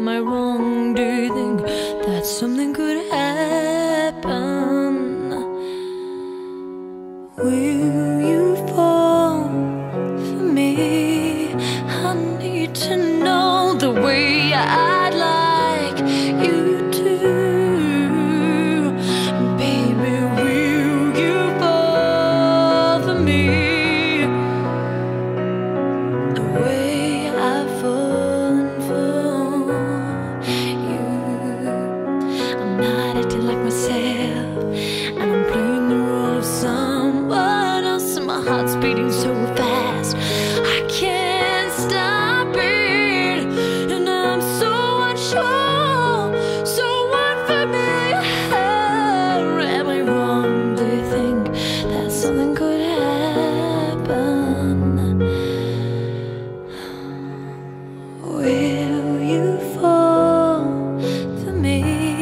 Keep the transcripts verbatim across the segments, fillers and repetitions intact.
am I wrong? Do you think that something could happen? Will you fall for me? I need to know the way I'd like you to. Baby, will you fall for me? The way I've fallen for you. I'm not acting like myself, and I'm playing the role of someone else, and my heart's beating so fast I can't stop it, and I'm so unsure, so unfamiliar. Am I wrong? Do you think that something could happen? Will you fall for me?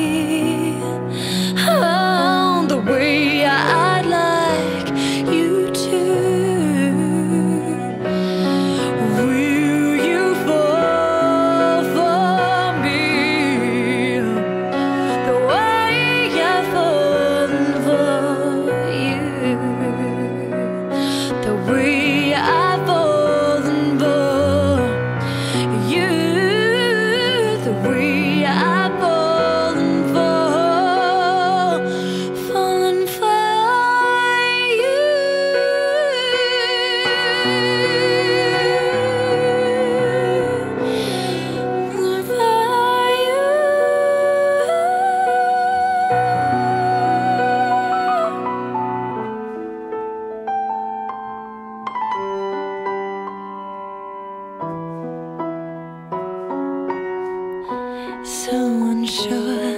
Oh, the way I'd like you to. Will you fall for me? The way I've fallen for you. The way I've fallen for you. The way I've fallen for, fallen for you. Fallen for you. So unsure